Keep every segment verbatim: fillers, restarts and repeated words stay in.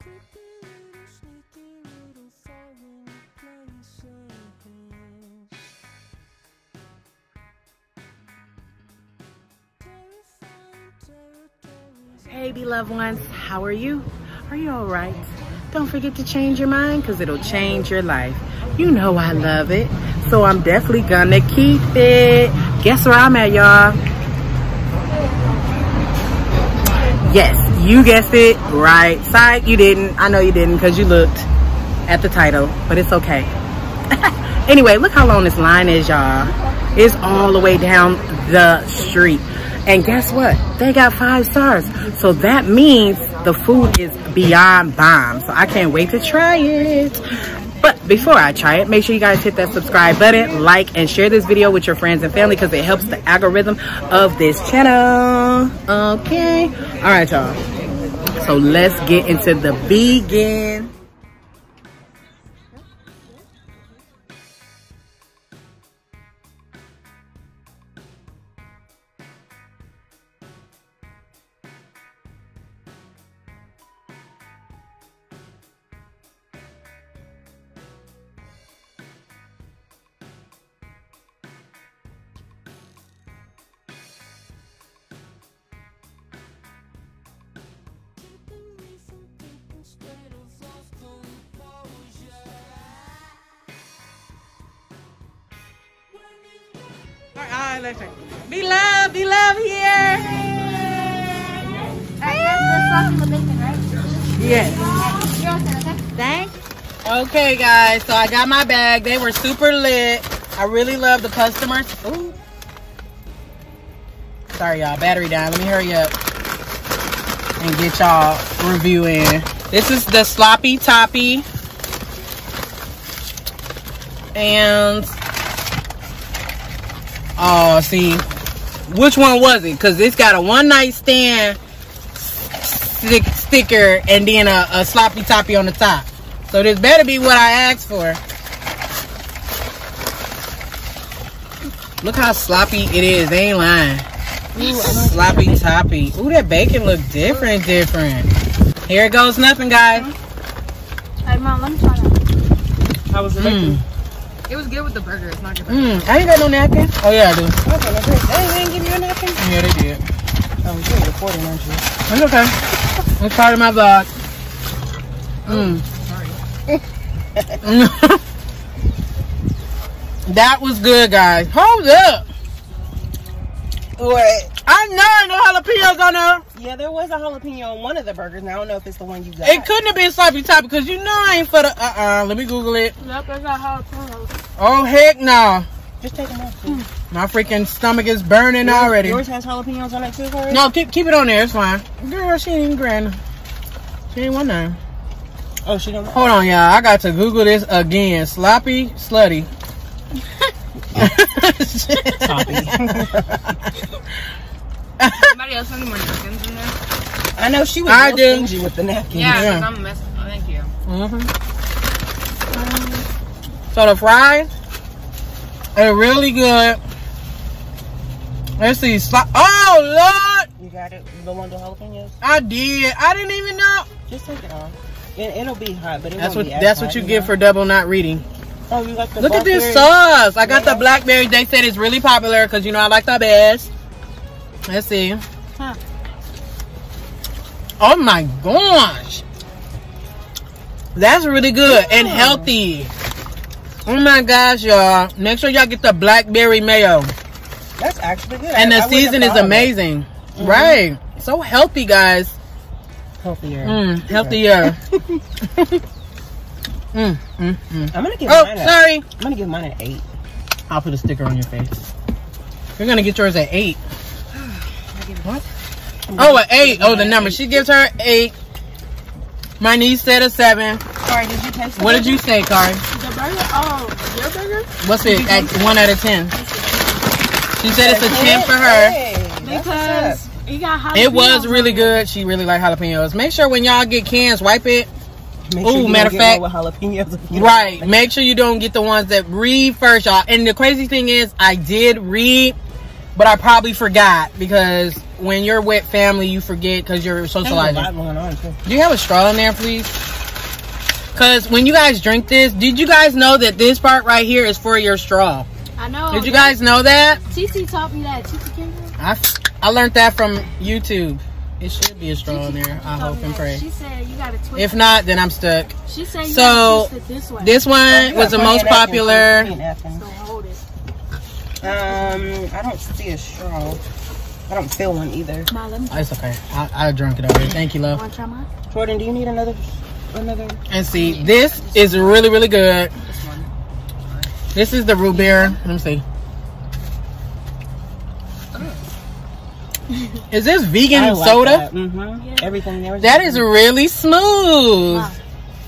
Hey beloved ones, how are you? Are you all right? Don't forget to change your mind because it'll change your life. You know I love it, so I'm definitely gonna keep it. Guess where I'm at, y'all? Yes, you guessed it right. Sorry, you didn't. I know you didn't because you looked at the title, but it's okay. Anyway, look how long this line is, y'all. It's all the way down the street. And guess what? They got five stars. So that means the food is beyond bomb. So I can't wait to try it. But before I try it, make sure you guys hit that subscribe button, like, and share this video with your friends and family because it helps the algorithm of this channel. Okay. All right, y'all. So let's get into the begin. Alright, let's try. Be love, be love here. Yes. Thanks. Okay, guys, so I got my bag. They were super lit. I really love the customers. Ooh. Sorry, y'all. Battery down. Let me hurry up and get y'all review in. This is the sloppy toppy. And oh, see, which one was it? Because it's got a one night stand stick, sticker and then a, a sloppy toppy on the top. So this better be what I asked for. Look how sloppy it is. They ain't lying. Ooh, sloppy toppy. Ooh, that bacon look different, different. Here it goes, nothing, guys. Hey, Mom, let me try that. How was the bacon? Mm. It was good with the burger. It's not good. Mm, I ain't got no napkin. Oh, yeah, I do. Okay, that's great. They didn't give you a napkin? Yeah, they did. Oh, you're recording, aren't you? It's okay. It's part of my vlog. Mm. Oh, sorry. That was good, guys. Hold up. Wait. I know no jalapenos on there. Yeah, there was a jalapeno on one of the burgers. Now I don't know if it's the one you got. It couldn't have been sloppy top because you know I ain't for the uh-uh. Let me Google it. Yep, I got jalapenos. Oh, heck no. Just take them off, too. My freaking stomach is burning yours, already. Yours has jalapenos on it, too, already? No, keep, keep it on there. It's fine. Girl, she ain't grand. She ain't one name. Oh, she don't know. Hold on, y'all. I got to Google this again. Sloppy, slutty. Somebody else had more napkins in there? I know she was I real did. stingy with the napkins. Yeah. Yeah, because I'm messing. Oh, thank you. Mm-hmm. So the fries are really good. Let's see. Sli oh, Lord. You got it? The one with the jalapenos? I did. I didn't even know. Just take it off. It, it'll be hot, but it That's won't what be that's as what you hot, get know? for double not reading. Oh, you got the Look at this blackberry? sauce. I got Yeah. the blackberry. They said it's really popular because you know I like the best. Let's see. Huh. Oh my gosh. That's really good and Yeah. healthy. Oh my gosh, y'all. Make sure y'all get the blackberry mayo. That's actually good. And I, the I wouldn't season have is thought of amazing. Mm-hmm. Right. So healthy, guys. it. Healthier. Mm, healthier. mm, mm, mm. I'm gonna give Oh, mine. A, sorry. I'm gonna give mine an eight. I'll put a sticker on your face. You're gonna get yours at eight. What? Oh, an eight. Oh, the number. She gives her eight. My niece said a seven. Sorry, did you taste? What did you say, Kari? The burger? Oh, your burger? What's it at one out of ten? She said it's a ten for her. Hey, Because you got jalapenos. It was really good. She really liked jalapenos. Make sure when y'all get cans, wipe it. Make Ooh, sure you matter don't of fact- get one with jalapenos if you Right. don't. Make sure you don't get the ones that read first, y'all. And the crazy thing is, I did read, but I probably forgot because when you're with family, you forget because you're There's a socializing. lot going on too. Do you have a straw in there, please? Because when you guys drink this, did you guys know that this part right here is for your straw? I know. Did you guys know that? T T taught me that. T T Kendra? I, I learned that from YouTube. It should be a straw in there. I hope and pray. She said you gotta twist If not, then I'm stuck. She said you so, gotta twist it this way. This one Oh, was the most popular. So hold it. Um, I don't see a straw. I don't feel one either. Ma, let me Oh, it's okay. I, I drank it already. Thank you, love. Want to try mine? Jordan, do you need another? Another? And see, this is really, really good. This is the root beer. Let me see. Is this vegan I like soda? that. Mm-hmm. Yeah. Everything there. That is really smooth. Wow.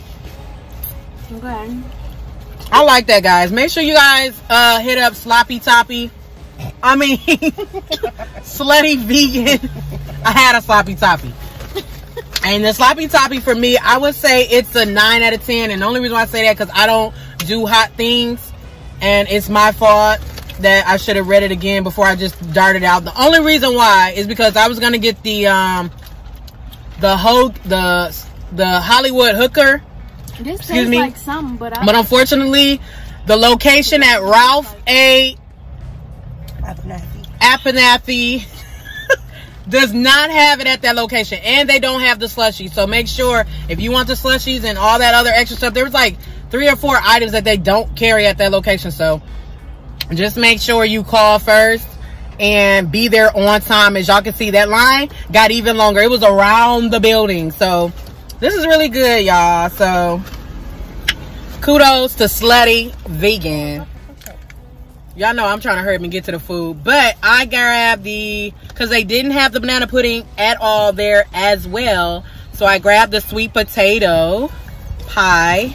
Okay. I like that, guys. Make sure you guys uh, hit up Sloppy Toppy. I mean, Slutty Vegan. I had a Sloppy Toppy. And the Sloppy Toppy for me, I would say it's a nine out of ten. And the only reason why I say that because I don't do hot things. And it's my fault that I should have read it again before I just darted out. The only reason why is because I was going to get the um the ho the the Hollywood hooker. This Excuse tastes me. like something, but I But unfortunately, the location at Ralph A. Abernathy does not have it at that location, and they don't have the slushies. So make sure if you want the slushies and all that other extra stuff, there's like three or four items that they don't carry at that location. So just make sure you call first and be there on time. As y'all can see, that line got even longer. It was around the building. So this is really good, y'all. So kudos to Slutty Vegan. Y'all know I'm trying to hurry up and get to the food. But I grabbed the, because they didn't have the banana pudding at all there as well. So I grabbed the sweet potato pie.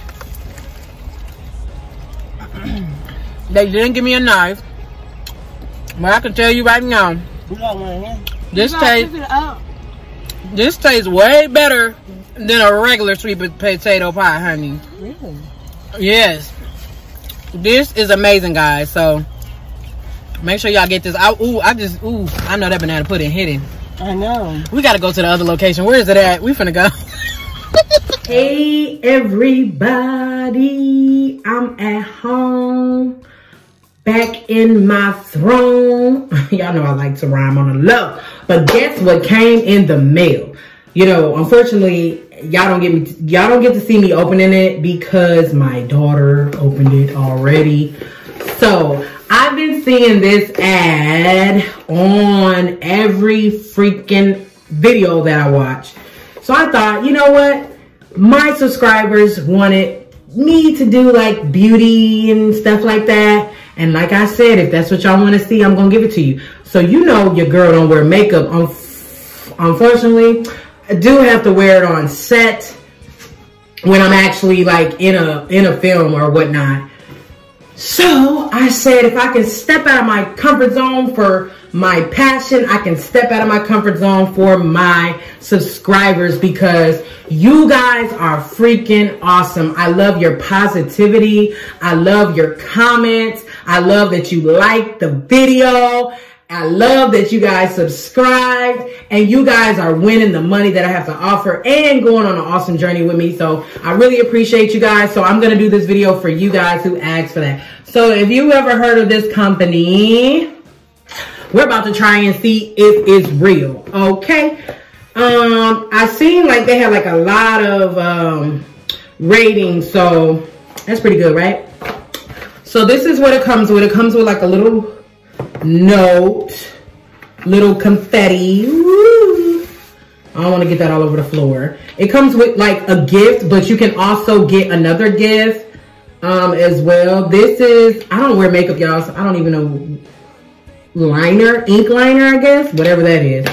They didn't give me a knife. But I can tell you right now, You got one in here? this You gotta tastes, pick it up. this tastes way better than a regular sweet potato pie, honey. Really? Yes. This is amazing, guys. So make sure y'all get this. I, ooh, I just, ooh, I know that banana pudding hidden. I know. We got to go to the other location. Where is it at? We finna go. Hey, everybody. I'm at home. Back in my throne. Y'all know I like to rhyme on the low. But guess what came in the mail? You know, unfortunately, y'all don't get me, y'all don't get to see me opening it because my daughter opened it already. So I've been seeing this ad on every freaking video that I watch. So I thought, you know what? My subscribers wanted me to do like beauty and stuff like that. And like I said, if that's what y'all want to see, I'm going to give it to you. So you know your girl don't wear makeup. Unfortunately, I do have to wear it on set when I'm actually like in a in a film or whatnot. So I said if I can step out of my comfort zone for my passion, I can step out of my comfort zone for my subscribers because you guys are freaking awesome. I love your positivity. I love your comments. I love that you like the video. I love that you guys subscribed and you guys are winning the money that I have to offer and going on an awesome journey with me. So I really appreciate you guys. So I'm going to do this video for you guys who asked for that. So if you ever heard of this company, we're about to try and see if it's real. Okay. Um, I seen like they have like a lot of um, ratings. So that's pretty good, right? So this is what it comes with. It comes with like a little note, little confetti. Woo. I don't want to get that all over the floor. It comes with like a gift, but you can also get another gift um, as well. This is, I don't wear makeup, y'all, so I don't even know. Liner, ink liner, I guess, whatever that is.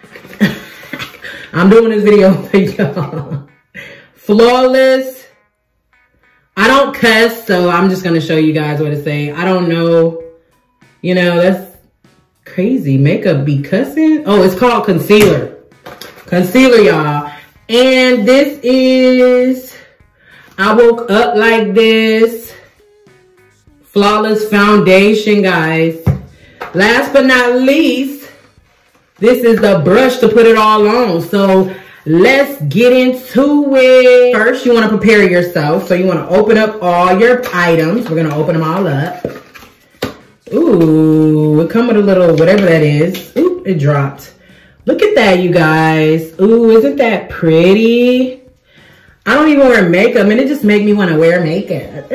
I'm doing this video for y'all. Flawless. I don't cuss, so I'm just going to show you guys what to say. I don't know. You know, that's crazy. Makeup be cussing. Oh, it's called concealer. Concealer, y'all. And this is, I woke up like this. Flawless foundation, guys. Last but not least, this is the brush to put it all on. So let's get into it. First, you want to prepare yourself. So you want to open up all your items. We're going to open them all up. Ooh, it come with a little whatever that is. Ooh, it dropped. Look at that, you guys. Ooh, isn't that pretty? I don't even wear makeup, and it just make me want to wear makeup.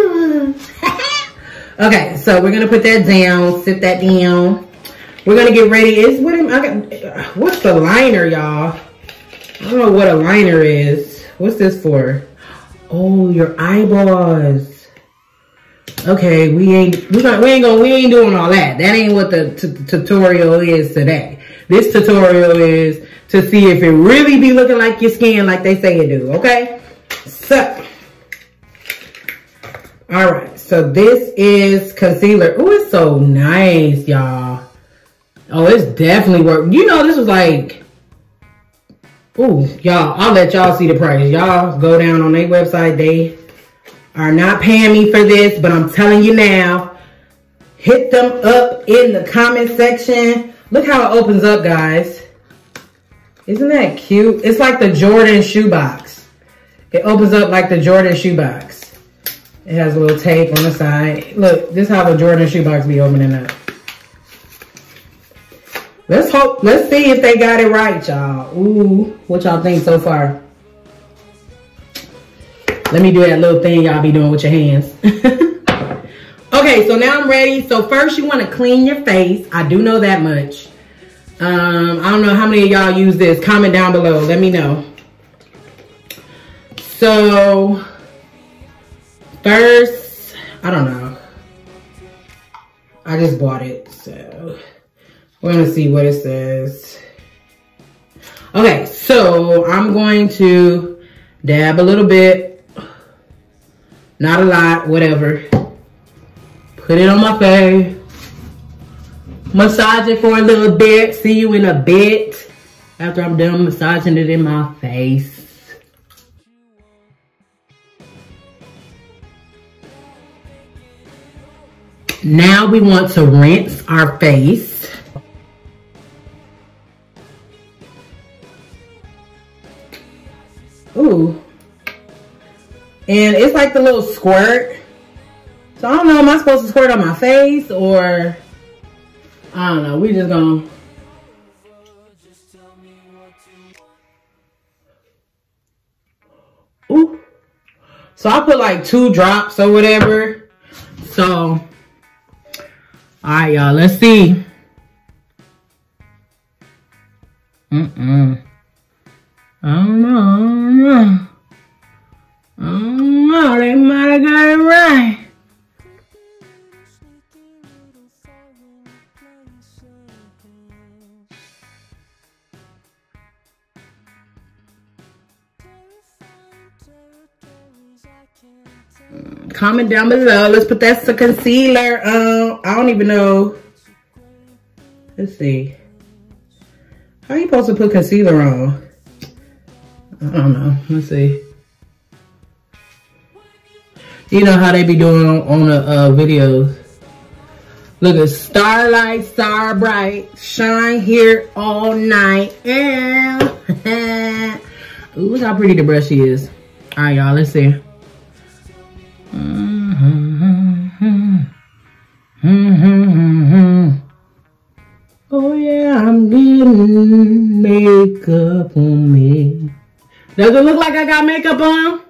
Okay, so we're gonna put that down. Sit that down. We're gonna get ready. Is what am I got? What's the liner, y'all? I don't know what a liner is. What's this for? Oh, your eyeballs. Okay, we ain't we gonna we ain't gonna we ain't doing all that. That ain't what the t tutorial is today. This tutorial is to see if it really be looking like your skin like they say it do. Okay, so all right. So this is concealer. Oh, it's so nice, y'all. Oh, it's definitely work. You know, this was like. Oh, y'all. I'll let y'all see the price. Y'all go down on their website. They are not paying me for this, but I'm telling you now, hit them up in the comment section. Look how it opens up, guys. Isn't that cute? It's like the Jordan shoebox. It opens up like the Jordan shoebox. It has a little tape on the side. Look, this is how the Jordan shoebox be opening up. Let's hope, let's see if they got it right, y'all. Ooh, what y'all think so far? Let me do that little thing y'all be doing with your hands. Okay, so now I'm ready. So first you want to clean your face. I do know that much. Um, I don't know how many of y'all use this. Comment down below. Let me know. So first, I don't know. I just bought it. So we're going to see what it says. Okay, so I'm going to dab a little bit. Not a lot, whatever. Put it on my face. Massage it for a little bit. See you in a bit. After I'm done massaging it in my face. Now we want to rinse our face. Ooh. And it's like the little squirt. So I don't know, am I supposed to squirt on my face or I don't know. We just gonna ooh. So I put like two drops or whatever. So alright, y'all, let's see. Mm-mm. I don't know, I don't know. I don't know, they might have got it right. Comment down below. Let's put that to concealer. Um, I don't even know. Let's see. How are you supposed to put concealer on? I don't know. Let's see. You know how they be doing on, on the uh, videos. Look at starlight, star bright, shine here all night. Yeah. Ooh, look how pretty the brush is. All right, y'all. Let's see. Mm-hmm. Mm-hmm. Oh yeah, I'm getting makeup on me. Does it look like I got makeup on?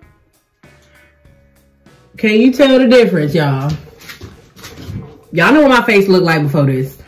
Can you tell the difference, y'all? Y'all know what my face looked like before this.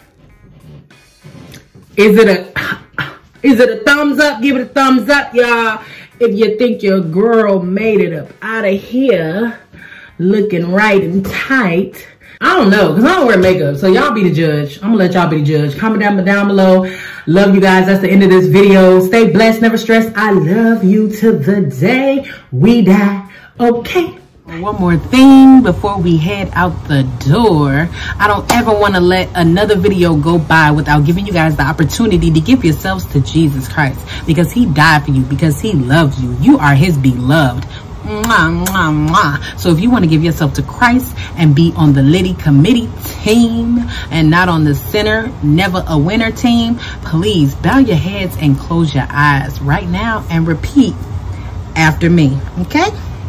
Is it a is it a thumbs up? Give it a thumbs up, y'all. If you think your girl made it up out of here looking right and tight. I don't know, because I don't wear makeup. So y'all be the judge. I'm going to let y'all be the judge. Comment down, down below. Love you guys. That's the end of this video. Stay blessed, never stress. I love you to the day we die. Okay. One more thing before we head out the door. I don't ever want to let another video go by without giving you guys the opportunity to give yourselves to Jesus Christ. Because he died for you. Because he loves you. You are his beloved. Mwah, mwah, mwah. So if you want to give yourself to Christ and be on the Liddy committee team and not on the sinner, never a winner team, please bow your heads and close your eyes right now and repeat after me, okay?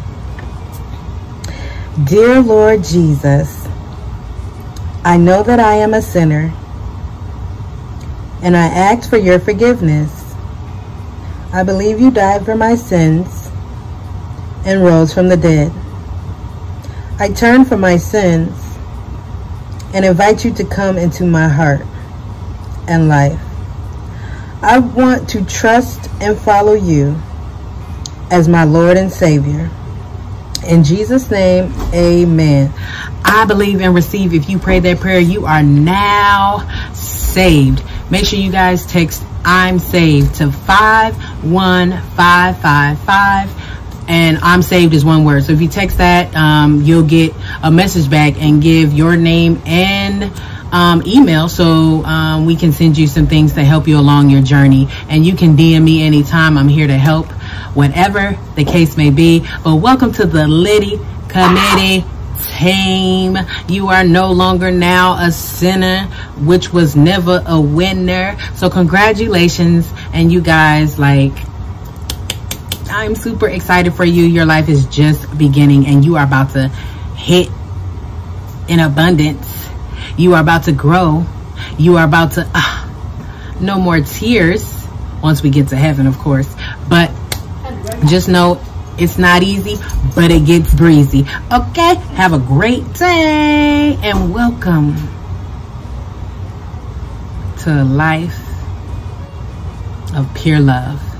Dear Lord Jesus, I know that I am a sinner, and I ask for your forgiveness. I believe you died for my sins and rose from the dead. I turn from my sins and invite you to come into my heart and life. I want to trust and follow you as my Lord and Savior. In Jesus' name, amen. I believe and receive. If you pray that prayer, you are now saved. Make sure you guys text I'm saved to five one five five five, and I'm saved is one word. So if you text that, um, you'll get a message back and give your name and um, email, so um, we can send you some things to help you along your journey. And you can D M me anytime. I'm here to help, whatever the case may be. But welcome to the Liddy committee team. You are no longer now a sinner, which was never a winner. So congratulations. And you guys, like, I'm super excited for you. Your life is just beginning, and you are about to hit in abundance. You are about to grow. You are about to uh, no more tears once we get to heaven, of course. But just know it's not easy, but it gets breezy. Okay, have a great day and welcome to a life of pure love.